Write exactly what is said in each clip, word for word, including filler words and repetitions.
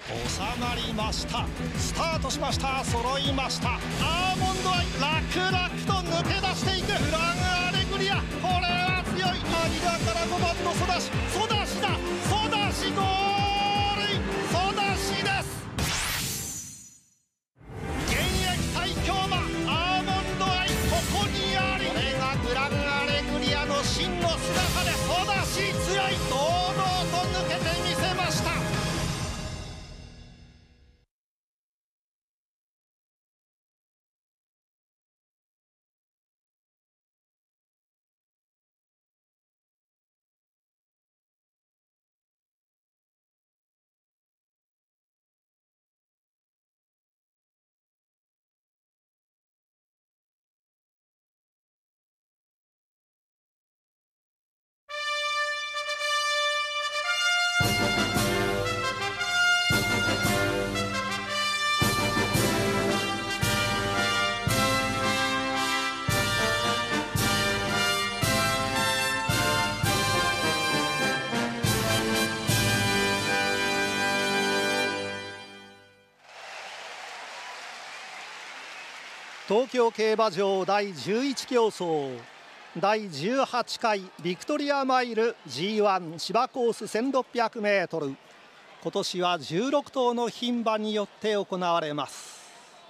収まりました。スタートしました。揃いました。アーモンドアイ楽々と抜け出していく。フランアレグリア、これは強い。間からごばんのソダシ、ソダシだ。ソダシゴールイン、ソダシです。現役最強馬アーモンドアイ、ここにあり。これがグランアレグリアの真の姿で、ソダシ強い。堂々と抜けてみせました。東京競馬場だいじゅういち競走だいじゅうはちかいビクトリアマイル ジーワン 芝コース せんろっぴゃくメートル、今年はじゅうろく頭の牝馬によって行われます。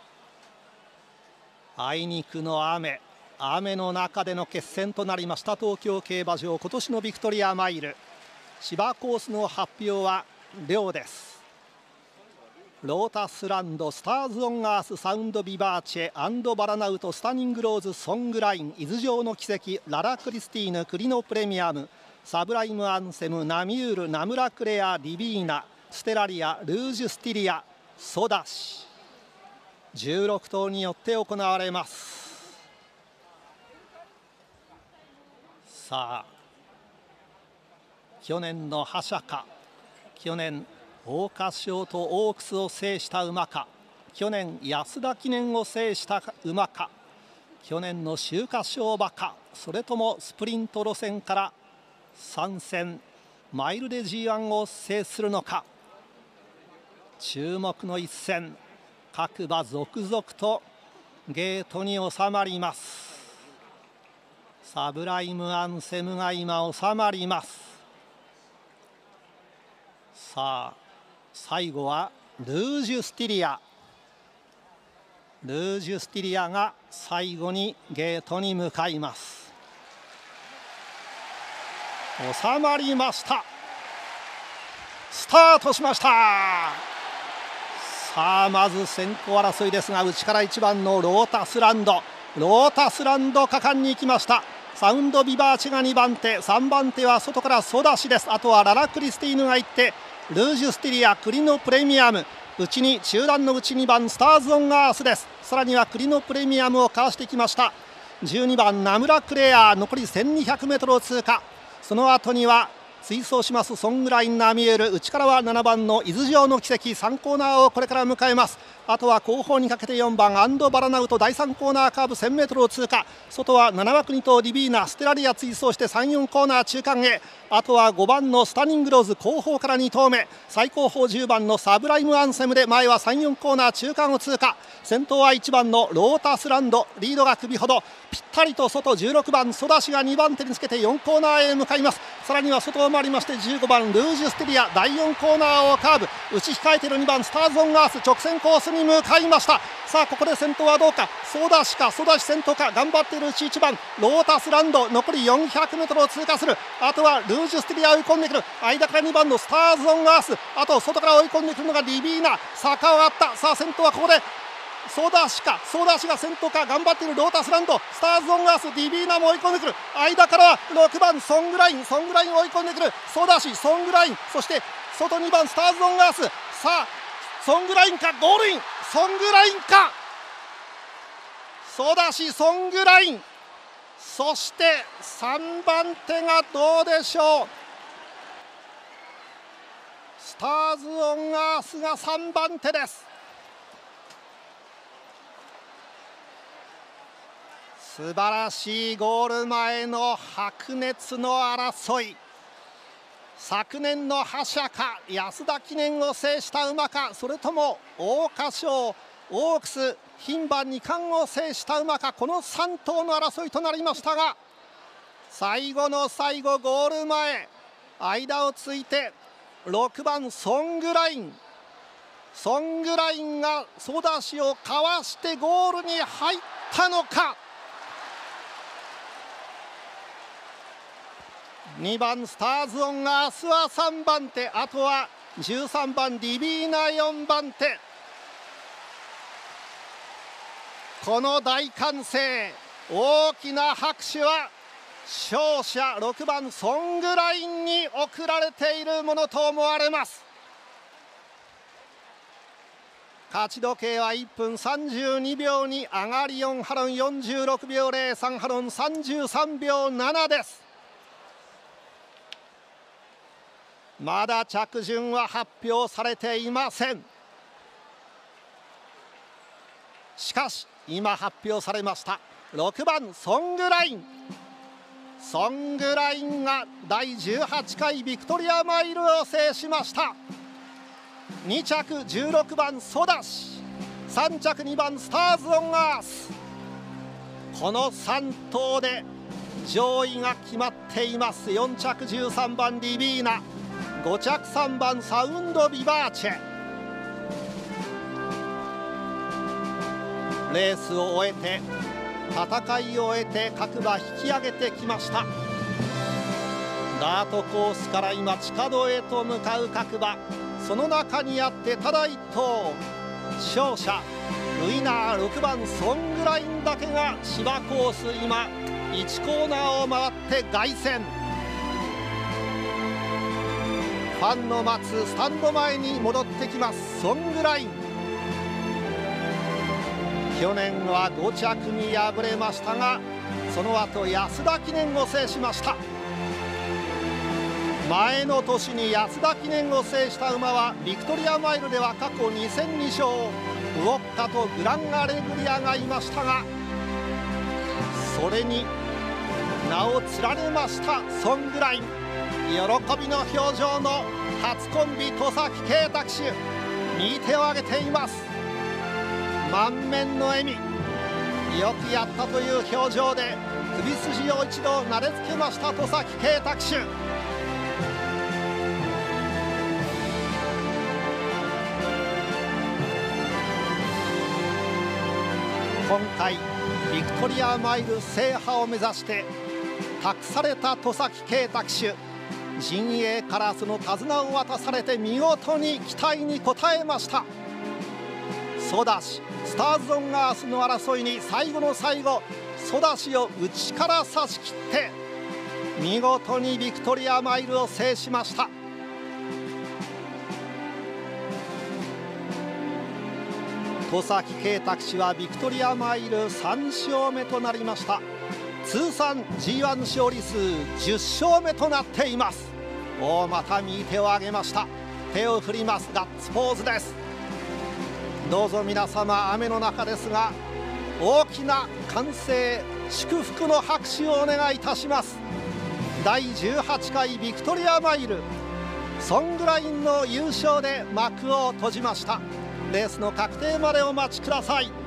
あいにくの雨雨の中での決戦となりました東京競馬場、今年のビクトリアマイル芝コースの発表は両です。ロータスランド、スターズ・オン・アース、サウンド・ビバーチェ、アンド・バラナウト、スタニング・ローズ、ソングライン、伊豆城の奇跡、ララ・クリスティーヌ、クリノ・プレミアム、サブライム・アンセム、ナミュール、ナムラ・クレア、リビーナ、ステラリア、ルージュ・スティリア、ソダシ、じゅうろく頭によって行われます。さあ、去年の覇者か、去年桜花賞とオークスを制した馬か、去年安田記念を制した馬か、去年の秋華賞馬か、それともスプリント路線から参戦マイルで ジーワン を制するのか。注目の一戦、各馬続々とゲートに収まります。サブライムアンセムが今収まります。さあ最後はルージュスティリアルージュスティリアが最後にゲートに向かいます。収まりました。スタートしました。さあまず先行争いですが、内からいちばんのロータスランドロータスランド果敢に行きました。サウンドビバーチがにばん手、さんばん手は外からソダシです。あとはララクリスティーヌがいって、ルージュスティリア、クリノプレミアム、内に中段の内にばんスターズ・オン・アースです。さらにはクリノプレミアムをかわしてきました。じゅうにばんナムラ・クレア、残り せんにひゃくメートル を通過。その後には追走しますソングライン、ナミエル、内からはななばんの伊豆城の奇跡、さんコーナーをこれから迎えます。あとは後方にかけてよんばんアンドバラナウト、だいさんコーナーカーブ せんメートル を通過。外はななわくに頭リビーナ、ステラリア追走してさん、よんコーナー中間へ。あとはごばんのスタニングローズ、後方からに頭目、最後方じゅうばんのサブライムアンセムで前はさん、よんコーナー中間を通過。先頭はいちばんのロータスランド、リードが首ほどぴったりと外じゅうろくばんソダシがにばん手につけてよんコーナーへ向かいます。さらには外を回りましてじゅうごばんルージュステリア、だいよんコーナーをカーブ、内控えているにばんスターズ・オン・アース、直線コースに向かいました。さあここで先頭はどうか、ソダシかソダシ先頭か、頑張っているうちいちばんロータスランド、残り よんひゃくメートル を通過する。あとはルージュステリア追い込んでくる。間からにばんのスターズ・オン・アース、あと外から追い込んでくるのがリビーナ、坂を上がった。さあ先頭はここでソダシか、ソダシが先頭か、頑張っているロータスランド、スターズ・オン・アース、ディビーナも追い込んでくる。間からはろくばんソングライン、ソングラインを追い込んでくる。ソダシ、ソングライン、そして外にばんスターズ・オン・アース。さあソングラインか、ゴールイン、ソングラインか、ソダシ、ソングライン、そしてさんばん手がどうでしょう。スターズ・オン・アースがさんばん手です。素晴らしいゴール前の白熱の争い。 昨年の覇者か安田記念を制した馬か、それとも桜花賞オークス牝馬に冠を制した馬か、このさん頭の争いとなりましたが、最後の最後ゴール前間をついてろくばんソングラインソングラインがソダシをかわしてゴールに入ったのか。にばんスターズオンが明日はさんばん手、あとはじゅうさんばんディビーナよんばん手。この大歓声、大きな拍手は勝者ろくばんソングラインに送られているものと思われます。勝ち時計はいっぷんさんじゅうにびょうに上がりよんハロンよんじゅうろくびょうゼロさんハロンさんじゅうさんびょうななです。まだ着順は発表されていません。しかし今発表されました。ろくばんソングラインソングラインがだいじゅうはちかいビクトリアマイルを制しました。にちゃくじゅうろくばんソダシ、さんちゃくにばんスターズオンアース、このさん頭で上位が決まっています。よんちゃくじゅうさんばんリビーナ、ごちゃくさんばんサウンドビバーチェ。レースを終えて戦いを終えて各馬引き上げてきました。ダートコースから今地下道へと向かう各馬、その中にあってただ一頭勝者ウィナーろくばんソングラインだけが芝コース今いちコーナーを回って凱旋。ファンの待つスタンド前に戻ってきますソングライン。去年はごちゃくに敗れましたが、その後安田記念を制しました。前の年に安田記念を制した馬はビクトリアマイルでは過去にせんにしょう、ウォッカとグランアレグリアがいましたが、それに名を連ねましたソングライン。喜びの表情の初コンビ戸崎圭太騎手、右手を挙げています。満面の笑み、よくやったという表情で首筋を一度撫でつけました戸崎圭太騎手。今回ビクトリアマイル制覇を目指して託された戸崎圭太騎手、陣営からその手綱を渡されて見事に期待に応えました。ソダシスターズオンアースの争いに最後の最後ソダシを内から差し切って見事にビクトリアマイルを制しました。戸崎圭太騎手はビクトリアマイルさんしょうめとなりました。通算 ジーワン 勝利数じゅっしょうめとなっています。おお、また右手を上げました。手を振ります。ガッツポーズです。どうぞ皆様、雨の中ですが大きな歓声祝福の拍手をお願いいたします。だいじゅうはちかいビクトリアマイルソングラインの優勝で幕を閉じました。レースの確定までお待ちください。